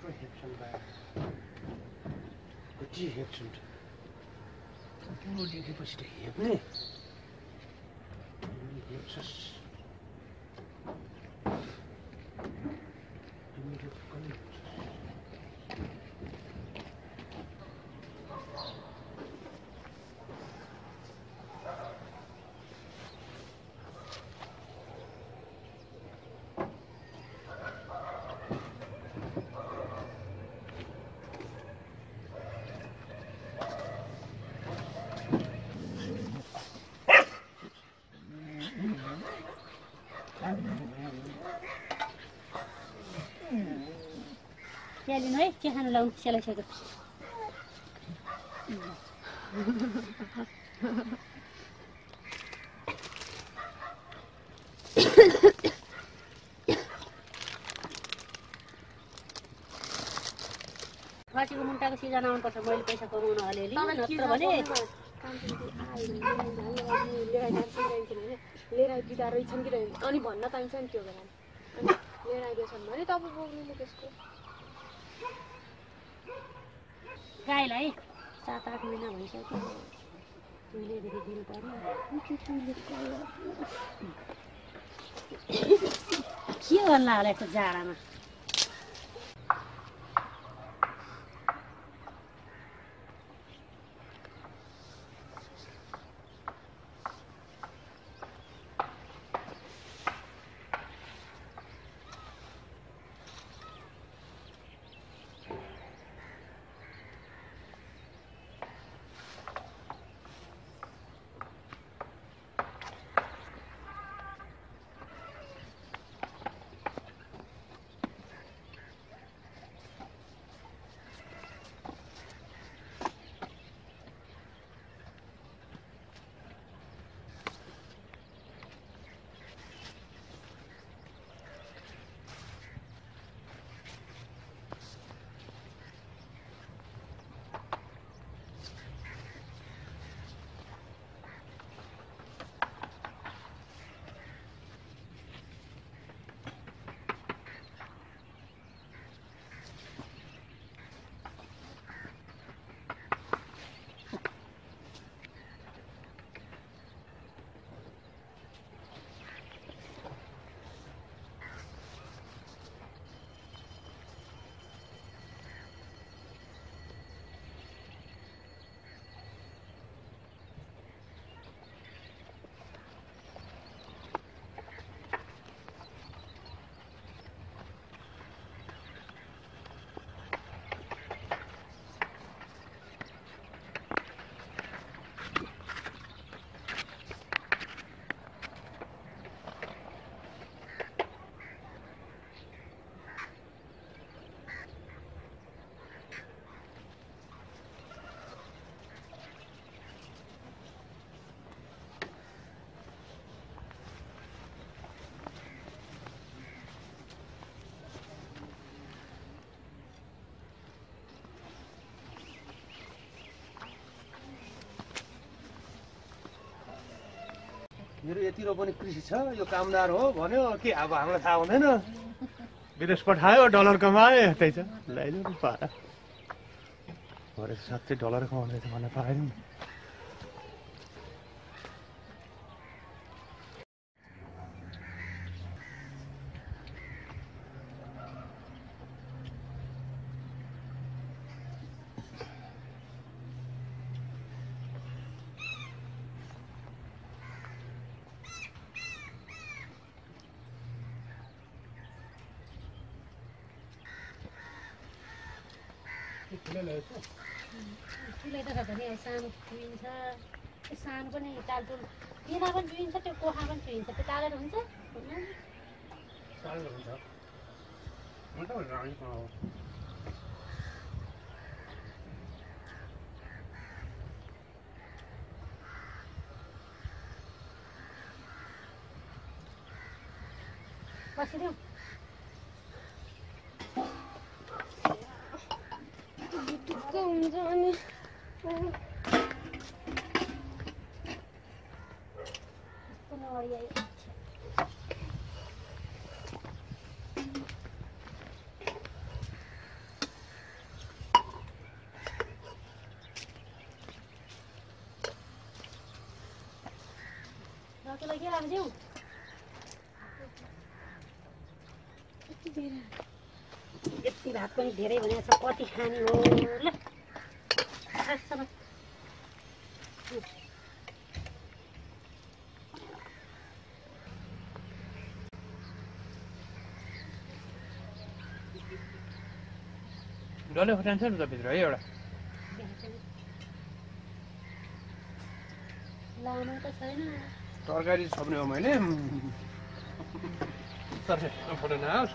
यत्रो हेप्छन् बा कति हेप्छन् ठुलो देखेपछि त हेप्ने हेप्छस् तिमीले पनि लिनु है के खानु लाउनु सेलाइसक्यो फर्सीको मुन्टाको सिजन आउनुपर्छ मैले पैसा कमाउन अलिअलि नत्र भने लिएर आइदिँदा रहेछन् कि रहेन अनि भन्न पाइन्छ नि त्यो बेला अनि लिएर आइदिएछन् भने तपाईँ बोक्नु त्यसको गाईलाई 7-8 महिना भइसक्यो उहिलेदेखि दिनु पर्यो के गर्ला होला यस्तो जाडामा मेरो यतिरो पनि कृषि छ यो कामदार हो भन्यो के अब हामीलाई थाहा हुँदैन विदेश पठायो डलर कमायो यतै छ ल्याइदियो नि पारा भरे साँच्चै डलर कमाउने त मलाई पाएन चुलै त छ भने सानो चुइन्छ त्यो सानो पनि टालटुल तिना पनि चुइन्छ त्यो कोखा पनि चुइन्छ त्यो टालेर हुन्छ बसिदिउँ हुन्छ अनि मलाई के राख्दिउ यति भात पनि धेरै भनेको छ कति खाने हो ल खासमा डल्ले खोर्सानी छ नि त भित्र है एउटा लामो त छैन तरकारी छ भने हो मैले तरकारी फोटो नआओस्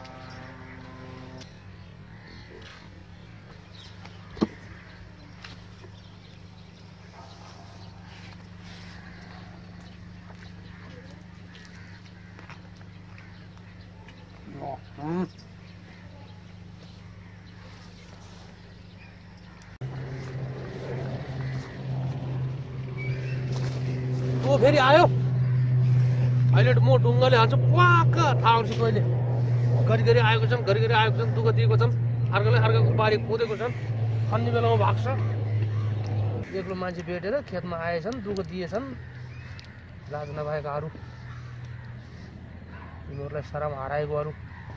फेरि आयो अहिले म ढुङ्गाले हाल्छु प्वाक्क थाहा हुन्छ कहिले घरिघरि आएको छन् घरिघरि आएको छन् दुःख दिएको छन् अर्कोले अर्काको बारी खोदेको छन् खन्ने बेलामा भाग्छ एक्लो मान्छे भेटेर खेतमा आएछन् दुःख दिएछन् लाज नभएकाहरू यिनीहरूलाई शरम हराएकोहरू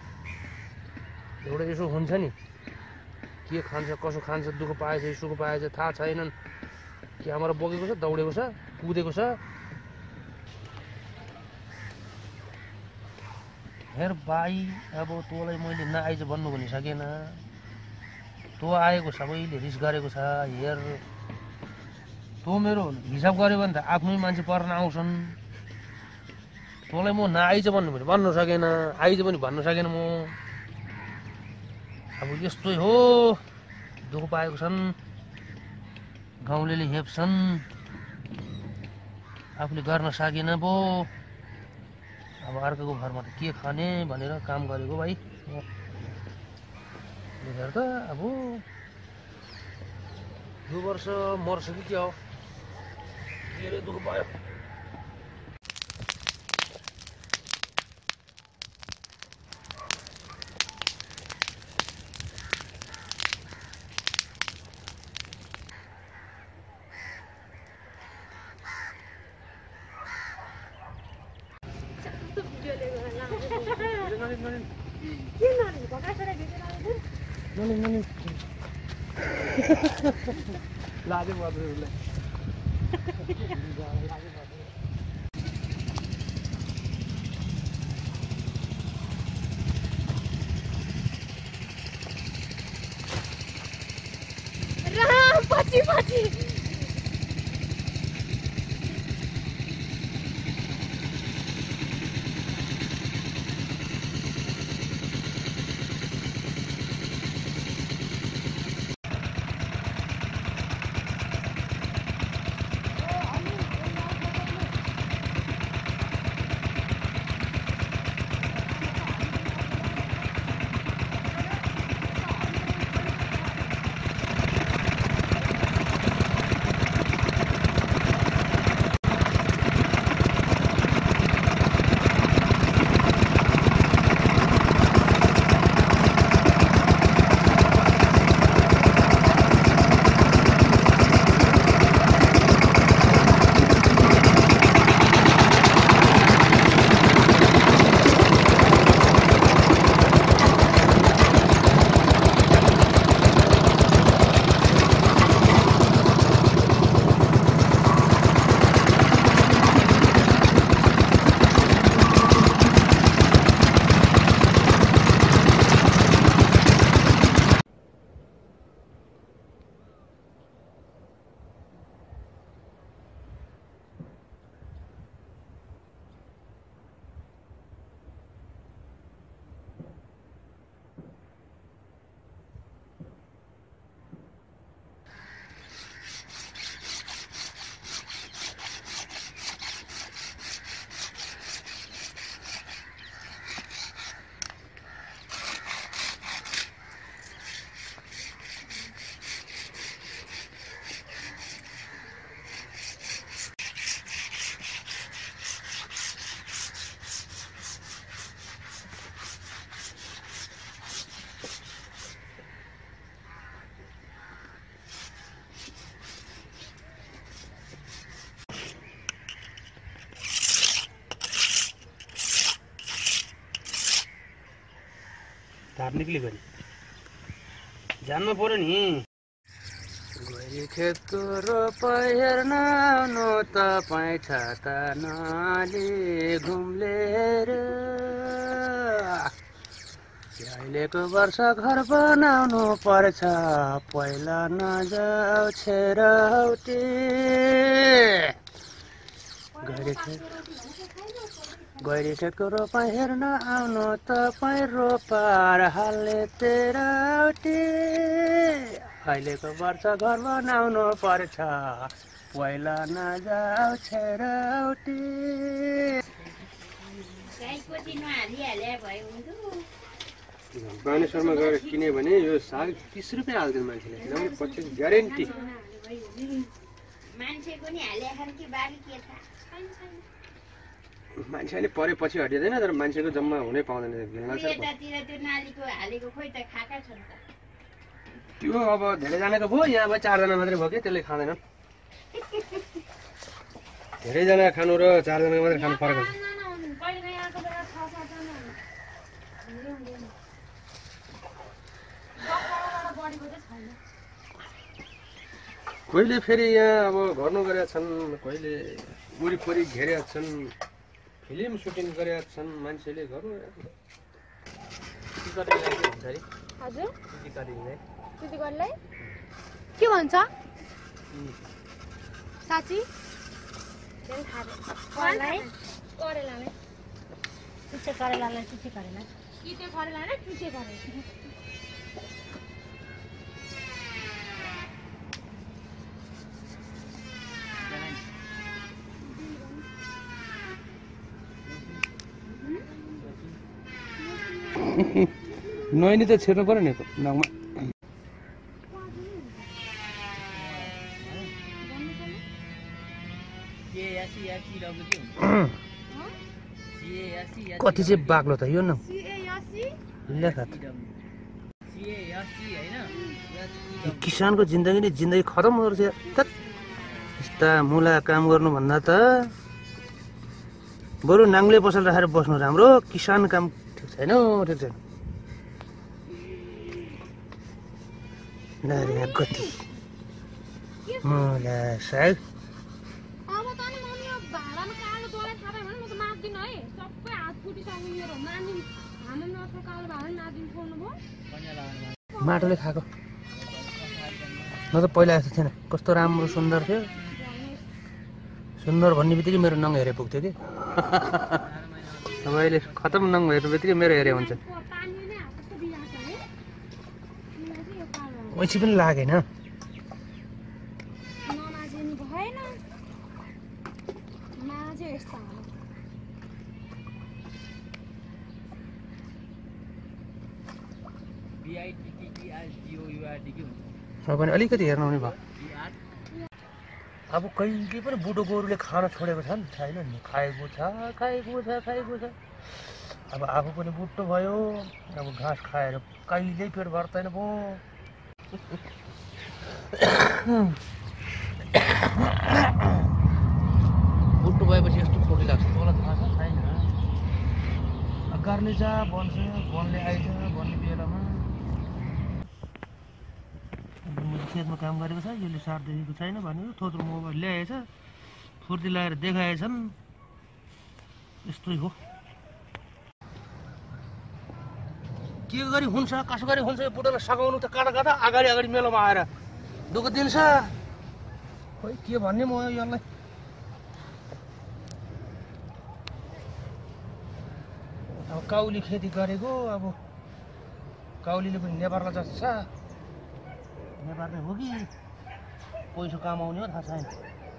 एउटा यसो हुन्छ नि के खान्छ कसो खान्छ दुःख पाएछ सुख पाएछ थाहा छैनन् कि हाम्रो बोकेको छ दौडेको छ कुदेको छ हेर भाइ अब तँलाई मैले नआइज भन्नु भनिसकेन तँ आएको सबैले रिस गरेको छ हेर तँ मेरो हिसाब गऱ्यो भने त आफ्नै मान्छे पर्न आउँछन् तँलाई म नआइज भन्नु भने भन्नु सकेन आइज पनि भन्नु सकेन म अब यस्तै हो दुःख पाएको छन् गाउँले हेप्छन् आफूले गर्न सकेन पो अब अर्कोको घरमा त के खाने भनेर काम गरेको भाइ हेर त अब यो वर्ष मर्छ कि क्या हो धेरै दुःख पायो लाजे पर्छ पछि पछि धार निक्ली गरी जान्नु पर्यो नि। गरी खेतको रोपाइ हेर्न आउनु तपाईँ छाता नली घुम्लेर अहिलेको वर्ष घर बनाउनु पर्छ पहिला नजाऊ छेरौटी। गैरी खेतको रोपाइ हेर्न आउनु तपाईँ रोपार हाल्ने तेराउटी अहिलेको वर्ष घर बनाउनु पर्छ पहिला नजाऊ छेरौटी। बानेश्वरमा गएर किन्यो भने यो साग 30 रुपियाँ हाल्दैन मान्छेले, किनभने पछि ग्यारेन्टी। मान्छेले परेपछि हटिँदैन, तर मान्छेको जम्मा हुनै पाउँदैन। त्यो अब धेरैजनाको भयो, यहाँ अब 4 जना मात्रै भयो कि त्यसले खाँदैन। धेरैजना खानु र 4 जनाको मात्रै खानु फरक हुन्छ। कहिले फेरि यहाँ अब गर्नु गरेका छन्, कहिले वरिपरि घेरेका छन्, फिल्म सुटिङ गरेका छन् मान्छेले गर्नु। हजुर के भन्छ साँच्ची? नैनी त छिर्नु पर्यो नि नाङमा। कति चाहिँ बाक्लो त यो न लेखा त। किसानको जिन्दगी नै जिन्दगी खतम हुँदो रहेछ। यस्ता मुला काम गर्नुभन्दा त बरु नाङ्ले पसल राखेर बस्नु राम्रो। किसान काम ठिक छैन, ठिक छैन। गति मुला साग माटोले खाएको न त पहिला यस्तो थिएन। कस्तो राम्रो सुन्दर थियो। सुन्दर भन्ने बित्तिकै मेरो नङ हेरे पुग्थ्यो कि अब अहिले खतम नङ हेर्नु बित्तिकै मेरो हेरे हुन्छ। पैसा पनि लागेन। अब पनि अलिकति हेर्नु हुने भयो। अब कहिले पनि बुढो गोरुले खान छोडेको छ नि छैन नि। खाएको छ। अब आफू पनि बुढो भयो। अब घाँस खाएर कहिल्यै पेट भर्दैन पो। बुढो भएपछि यस्तो खोकी लाग्छ। तँलाई थाहा छ छैन? गार्ले जा भन्छ, वनले आइज भन्ने बेलामा खेतमा काम गरेको छ। यसले साथ देखेको छैन भनेर थोत्रो मोबाइल ल्याएछ, फुर्ती लगाएर देखाएछन्। यस्तै हो। के गरी हुन्छ, कसो गरी हुन्छ? यो बुढोलाई सघाउनु त काँडा काँडा अगाडि मेलोमा आएर दुःख दिन्छ। खोइ के भन्ने म यसलाई। अब काउली खेती गरेको, अब काउलीले पनि नेपाललाई जस्तो छ। नेपाल नै हो कि पैसा कमाउने हो थाहा छैन।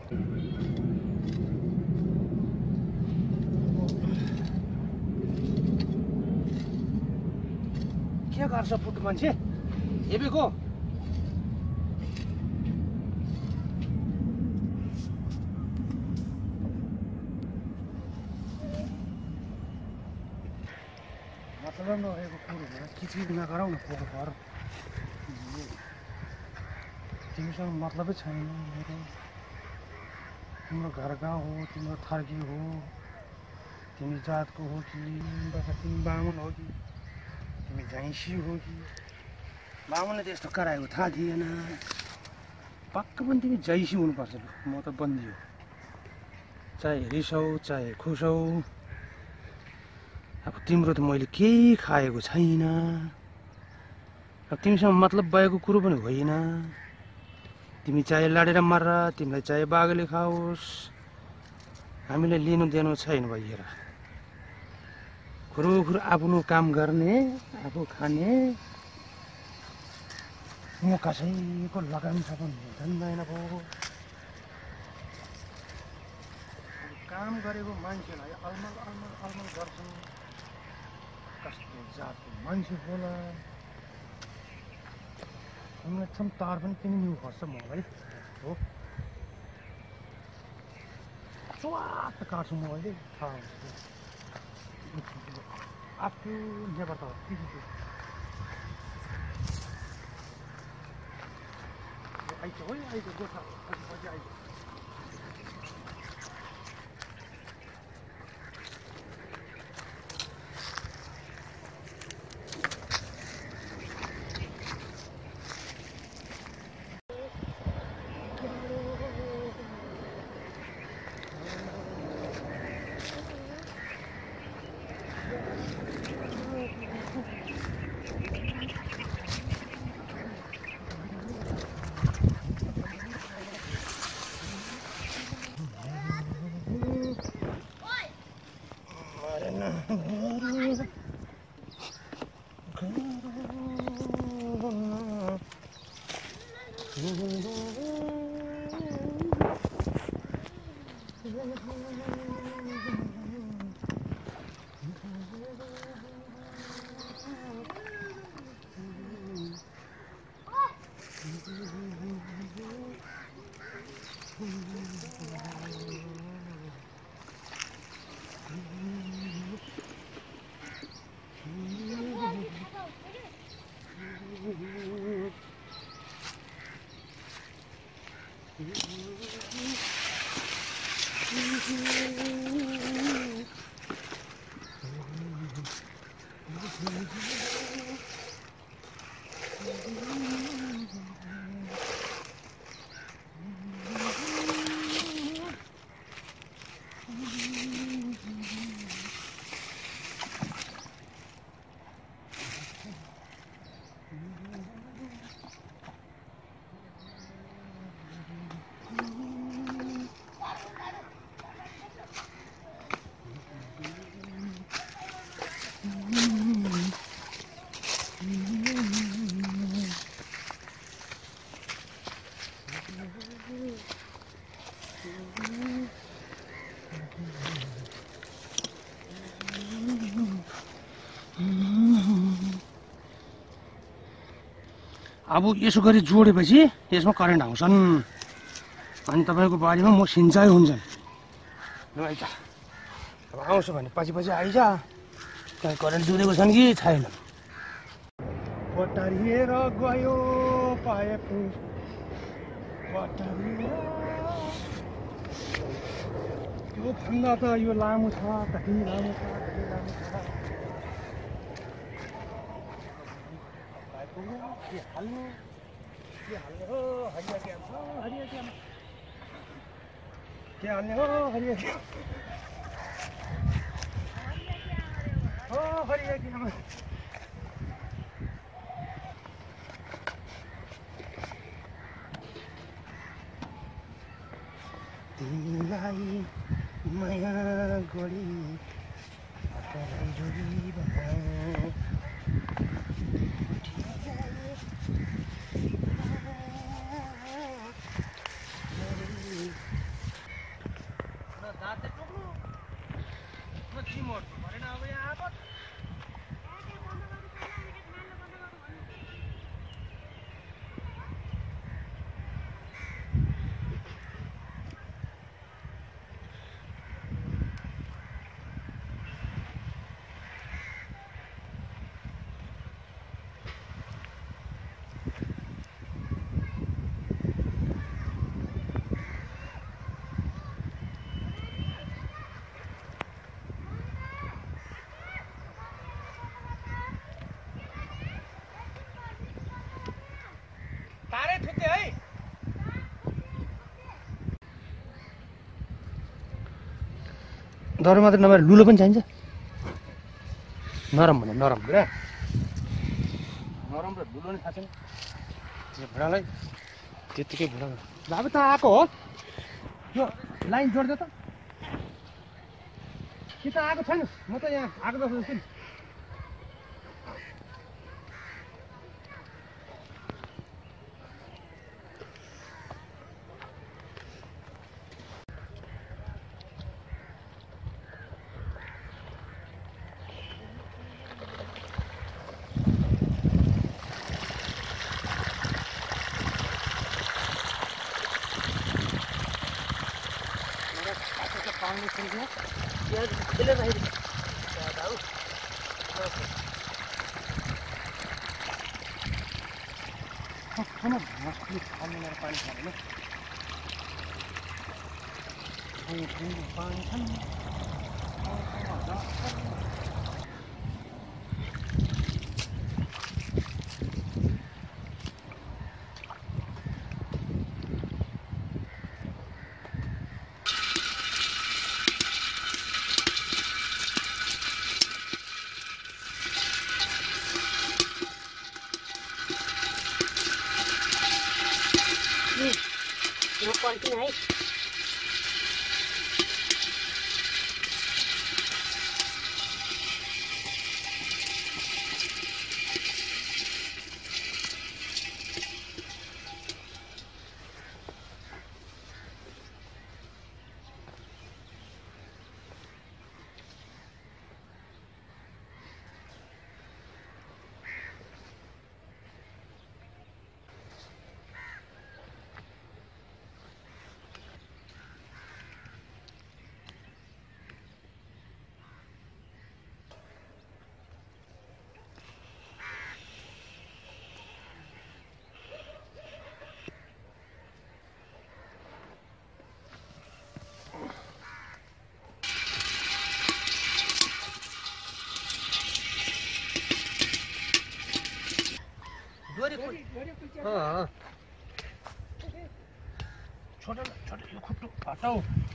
के गर्छ बुढो मान्छे हेबेको? मतलब नरहेको कुरो भएर किचकिच नगराउ न। पोको घर तिमीसँग मतलबै छैन मेरो। तिम्रो घर गाउँ हो, तिम्रो थर्की हो, तिमी जातको हो कि तिमी बाहुन हो कि तिमी जाइसी हो कि बाबुले त यस्तो कराएको थाहा थिएन पक्का पनि तिमी जैसी हुनुपर्छ ल म त बन्दी हो चाहे रिसौ चाहे खुसौ अब तिम्रो त मैले केही खाएको छैन अब तिमीसँग मतलब भएको कुरो पनि होइन तिमी चाहे लडेर मर तिमीलाई चाहे बाघले खाओस् हामीलाई लिनु दिनु छैन भइहेर खुरुखुरु आफ्नो काम गर्ने आफू खाने म कसैको लगाम पनि जान्दैन पो काम गरेको मान्छेलाई अलमल अलमल अलमल गर्छन् कस्तो जातको मान्छे होला एकछिन तार पनि किनिदिनु पर्छ मलाई हो स्वाट काट्छु म अहिले थाहा हुन्छ आफू नेभर त आइज है आइज गोठा पछि आइज अब यसो गरी जोडेपछि यसमा करेन्ट आउँछन् अनि तपाईको बारीमा म सिँचाइ हुन्छन् ल आइज अब आउँछ भने पछि पछि आइज त्यहाँ करेन्ट जोडेको छन् कि छैन पटारिएर गयो पाइप यो भन्दा त यो लामो छ कति लामो छ के हाल्नु हो हरिया क्याम छ हरिया क्याम के हाल्ने हो हरिया क्याम हो हरिया क्याम तिमीलाई माया गरी तारै थुत्ते है दह्रो मात्र नभएर लुलो पनि चाहिन्छ नरम भने नरम पुरा नरम र लुलो नि थाहा छैन भुँडालाई त्यत्तिकै भुँडा बाबु त आएको हो यो लाइन जोड्दै त कि त आएको छैन म त यहाँ आएको जस्तो छु नि यो पर्किन है छोटा छोटा यो खुट्टो हटाऊ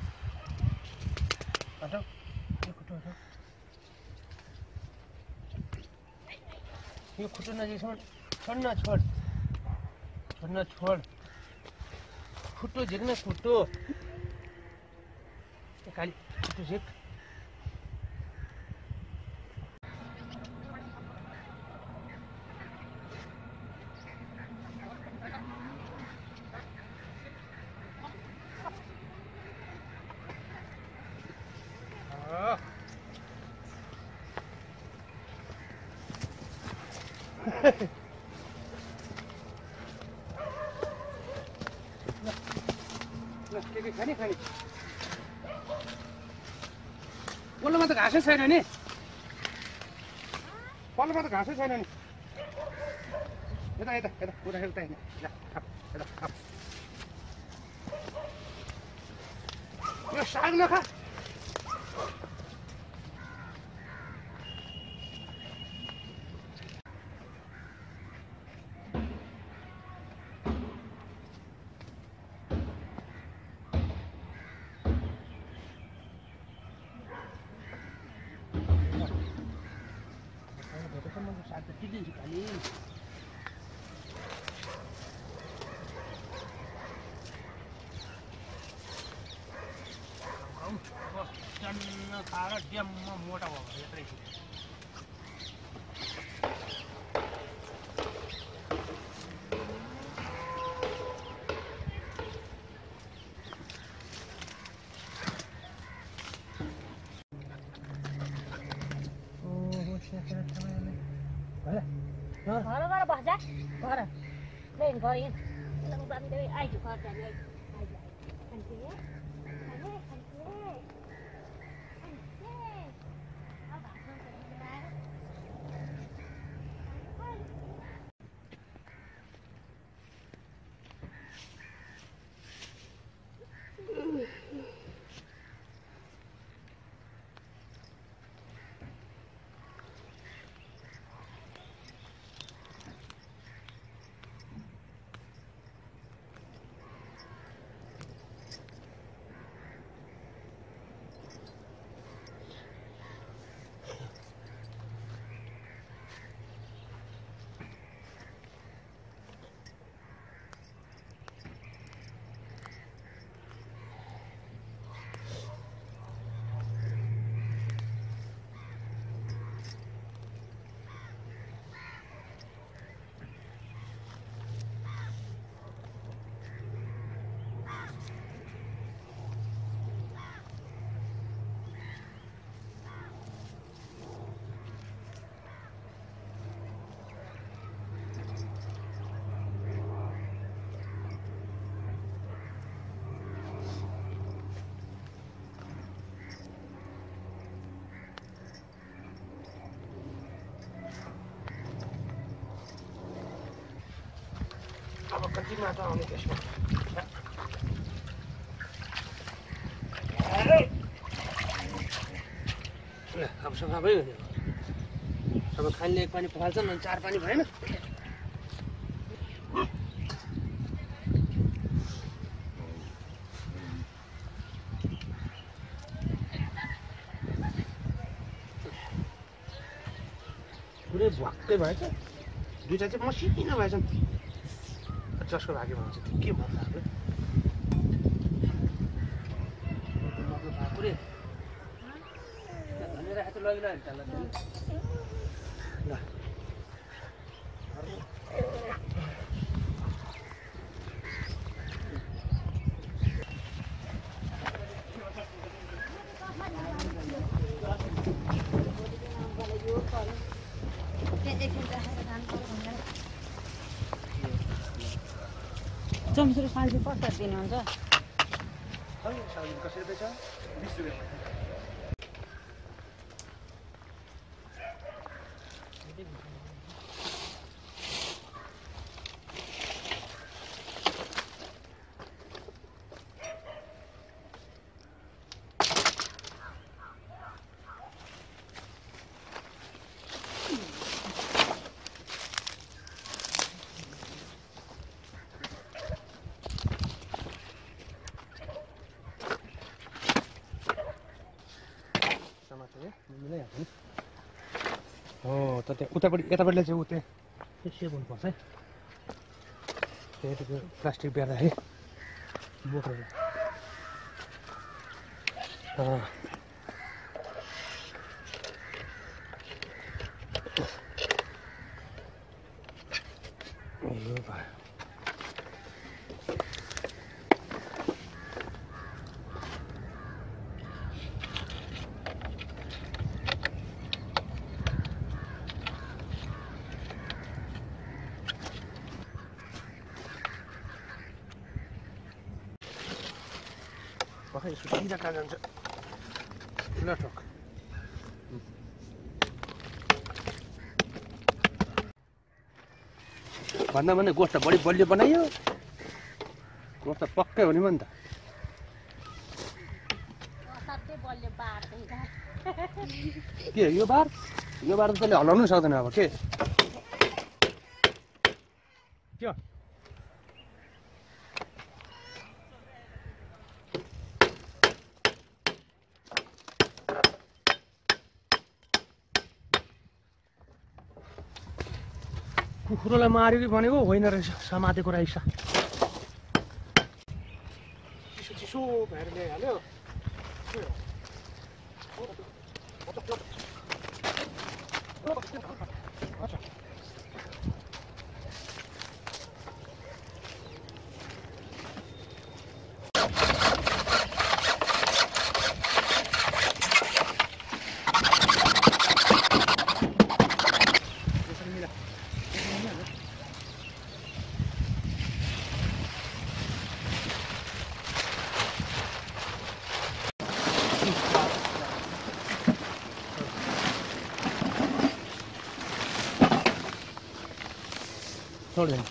हटाऊ यो खुट्टो हटाऊ यो खुट्टो नजिकसम्म छोड्न छोड छोड्न छोड खुट्टो झिक्न खुट्टो खालि खुट्टो झिक खाने खाने पल्लोमा त घाँसै छैन नि पल्लोमा त घाँसै छैन नि यता यता यता उता उता यता यो साग नखा खाएर ड्याममा मोटा भयो यत्रै घर गएर बस्छ घर ट्रेन घर आइज घर जाने अब कति माछा आउने त्यसमा अब सफा भयो नि अब खानेले 1 पानी पखाल्छन् अनि 4 पानी भएन पुरै भक्कै भएछ दुईटा चाहिँ मसिनो भएछन् जसको भाग्यमा हुन्छ त्यो के भन्छ हाम्रो पुरै धनेर हात लगिला नि त्यसलाई ल चम्सुरी साल्टी कसरी दिनुहुन्छ कसरी रहेछ 20 रुपियाँ हो त त्यहाँ उतापट्टि यतापट्टिलाई चाहिँ उतै सेभ हुनुपर्छ है त्यो प्लास्टिक बेर्दाखेरि बोकेर यो भयो पक्कै यसको सिधा कहाँ जान्छ ल टक भन्दा भन्दै गोठ त बढी बलियो बनाइयो गोठ त पक्कै हो नि नि त के यो बार त त्यसले हल्लाउनु सक्दैन अब के त्यो कुखुरोलाई मार्यो कि भनेको होइन रहेछ समातेको रहेछ चिसो चिसो भएर ल्याइहाल्यो छोड़ देना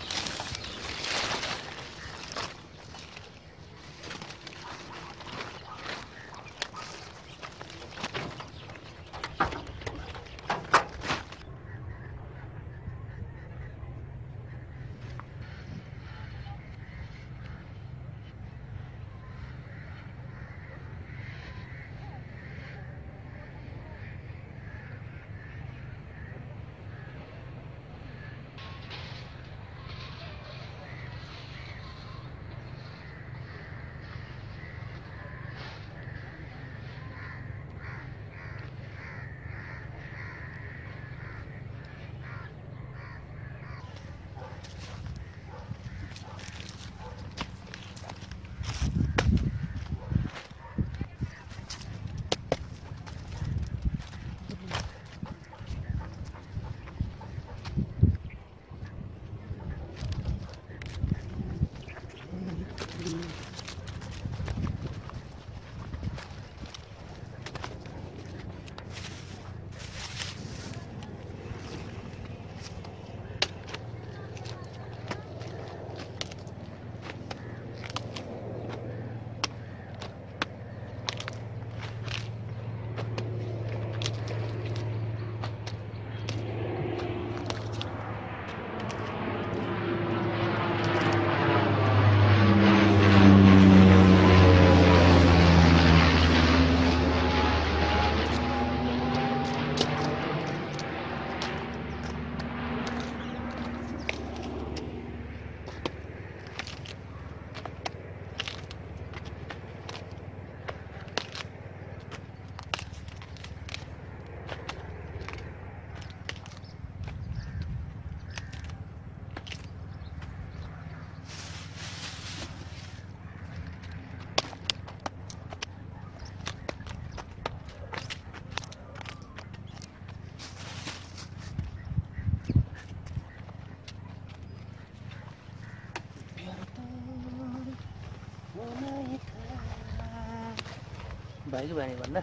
भाइ भाइ भन्दा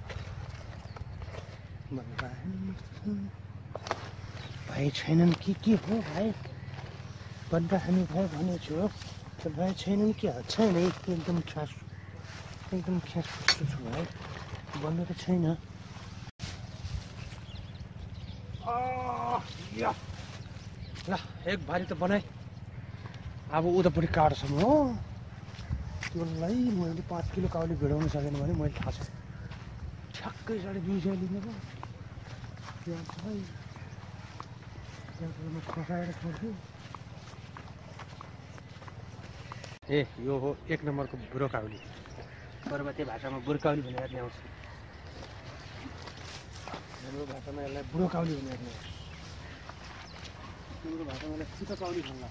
भाइ छैनन् के हो भाइ भन्दा हामी भाइ भनेको छु हो त्यो भाइ छैनन् के छैन एकदम ख्यास छु भाइ भन्नु त छैन ल एक भारी त बनाए अब उतापट्टि काट्छौँ हो त्यसलाई मैले 5 किलो काउली भिडाउनु सकेन भने मैले थाहा छ ठ्याक्कै 250 लिने पो त्यहाँ खसाएर छोड्छु ए यो हो 1 नम्बरको बुढो काउली पर्वतीय भाषामा बुढो काउली भनेर ल्याउँछ हाम्रो भाषामा यसलाई बुढो काउली भनेर ल्याउँछ तिम्रो भाषामा यसलाई छिटो काउली भन्ला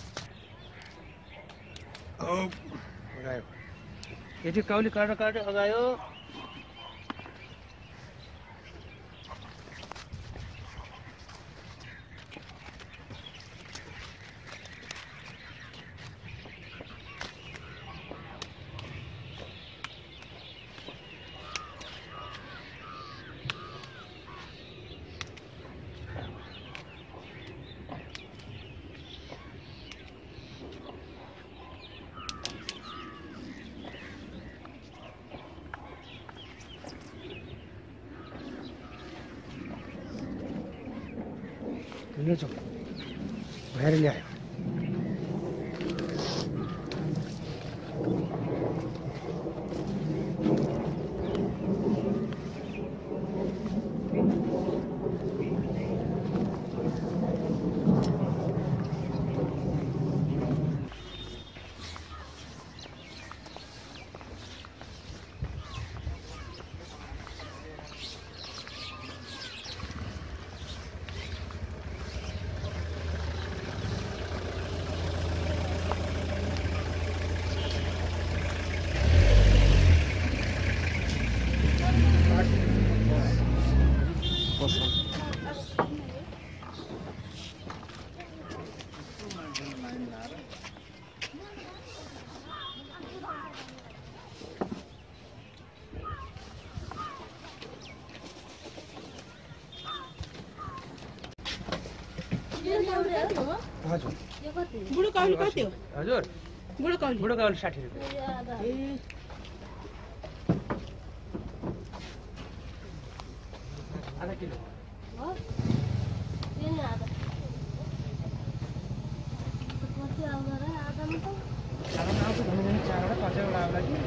अगायो यति काउली काटेर अगायो ले जाओ बाहर ले आयो हजुर बुढो काउली कति हो हजुर बुढो काउली 60 रुपैयाँ आधा किलो हो दिन आधा कति आउँदा र आधामा त चारवटा आउँछ भने 4वटा 5वटा आउला कि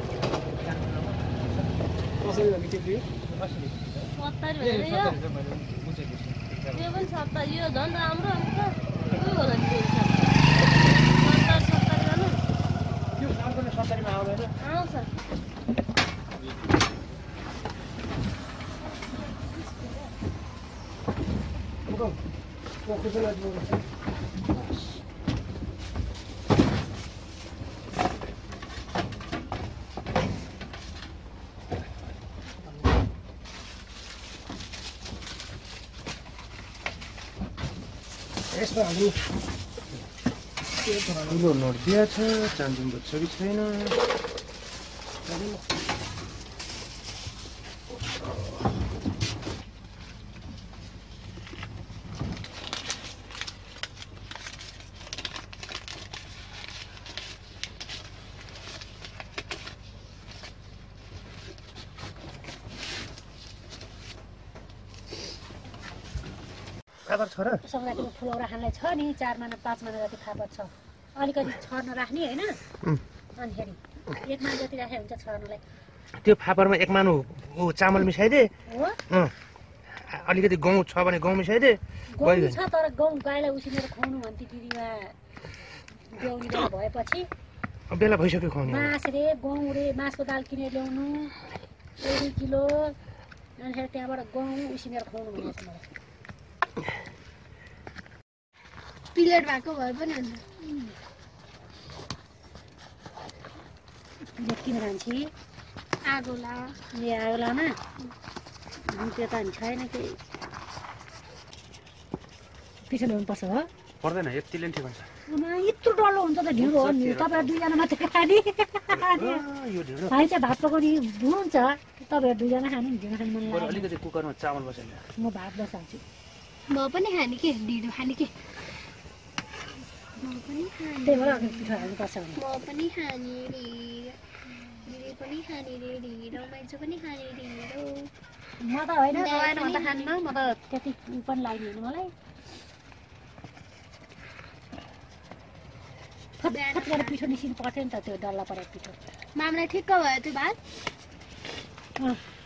कसरी हो के दियो 80 70 भने यो त्यो पनि 70 यो झन् राम्रो हुन्छ के होला नि 70 गर्नु यो सालको 70 मा आउँदैन आउँछ यसमा हामी ठुलो नोट दिया छ चान्जुङ बच्चा कि छैन फापर छ र सङ्गातीको फुलौरा खानलाई छ नि 4 महिना 5 महिना जति फापर छ अलिकति छर्न राख्ने हैन अनि फेरि 1 महिना जति राखे हुन्छ छर्नलाई त्यो फापरमा 1 मानु चामल मिसाइदे हो अलिकति गहुँ छ भने गहुँ मिसाइदे गहुँ छ तर गहुँ गाईलाई उसिनेर खुवाउनु भन्थे दिदीमा देउनी बेला भएपछि बेला भइसक्यो खुवाउने मास रे गहुँ रे मासको दाल किनेर ल्याउनु 1 किलो अनि फेरि त्यहाँबाट गहुँ उसिनेर खुवाउनु भनेको छ मलाई प्लेट भएको भए पनि हुन्छ प्लेट किनेर आन्छे आगोला ए आगोलामा त्यो त छैन केही पिछो ल्याउनुपर्छ हो पर्दैन यतिले ठिक हुन्छ यत्रो डल्लो हुन्छ त ढिँडो हो नि तपाईँ 2 जना मात्रै खाने यो ढिँडो भाइ चाहिँ भात पकाउने हुनुहुन्छ तपाईँहरू दुईजना खानु नि ढिँडो खानु मन बरु लाग्यो अलिकति कुकरमा चामल बसेर ल्याएर म भात बसाल्छु म पनि खाने के ढिँडो खाने के म पनि खाने त्यही भएर अलिक पिठो हाल्नुपर्छ भने म पनि खाने दिदी पनि खाने ढिँडो मान्छे पनि खाने ढिँडो म त होइन दाइ गएन म त पनि खान्न म त त्यति उ पनि लाग्दैन मलाई फटफट गरेर पिठो निस्किनु पर्थ्यो नि त त्यो डल्ला परेको पिठो मामलाई ठिक्क भयो त्यो भात